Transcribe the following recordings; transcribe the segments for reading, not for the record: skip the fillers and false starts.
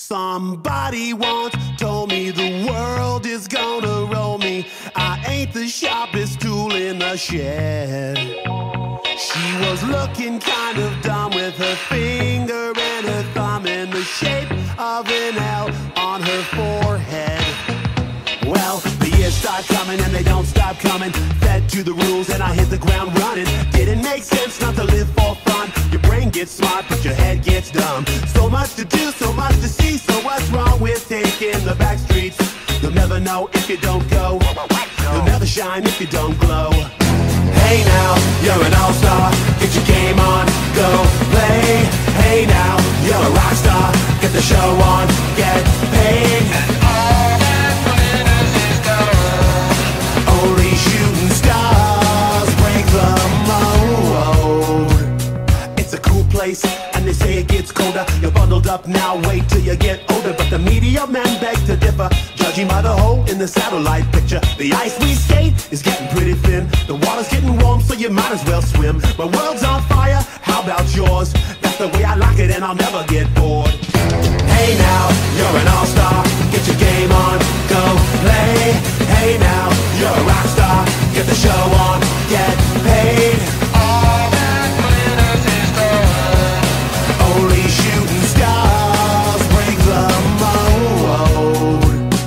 Somebody once told me the world is gonna roll me. I ain't the sharpest tool in the shed. She was looking kind of dumb with her finger and her thumb in the shape of an L on her forehead. Well, the years start coming and they don't stop coming. Fed to the rules and I hit the ground running. Didn't make sense not to live for fun. Your brain gets smart but your head gets dumb. So much to do, so much to see. So what's wrong with taking the back streets? You'll never know if you don't go. You'll never shine if you don't glow. Hey now, you're an all-star. Get your game on, go play. Hey now, you're a rock star. Get the show on, get paid. And all that glitters is gold. Only shooting stars break the mold. It's a cool place, and they say it gets colder. You're bundled up now, wait till you get older. But the media men beg to differ, judging by the hole in the satellite picture. The ice we skate is getting pretty thin. The water's getting warm, so you might as well swim. My world's on fire, how about yours? That's the way I like it and I'll never get bored. Hey now, you're an all-star. Get your game on, go play. Hey now, you're a rock star. Get the show on, get paid. All that glitters is gold. Only shooting stars break the mold.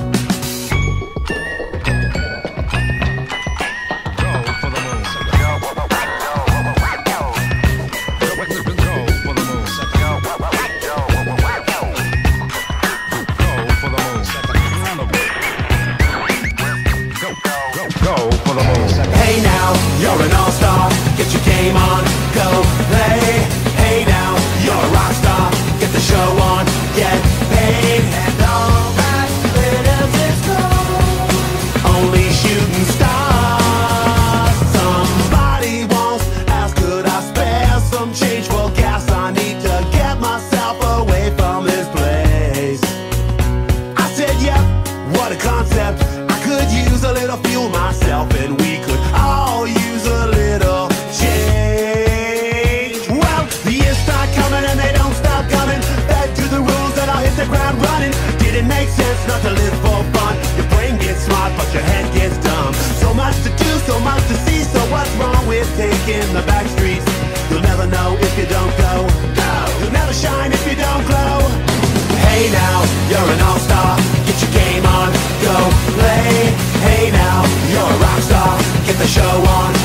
Hey now, you're an all-star. Get your game on, go play. Hey now, you're a rock star. Get the show on, get paid. And all that glitters is gold. Only shooting stars. Somebody once asked, could I spare some change for gas? I need to get myself away from this place. I said, yeah, what a concept. I could use a little fuel myself, and we could all use a little change. Well, the years start coming and they don't stop coming. Fed to the rules and I'll hit the ground running. Didn't make sense not to live for fun. Your brain gets smart but your head gets dumb. So much to do, so much to see. So what's wrong with taking the back streets? You'll never know if you don't go. You'll never shine if you don't glow. Hey now, you're an all-star. Get your game on, go play. Hey now, you're a rock star. Get the show on,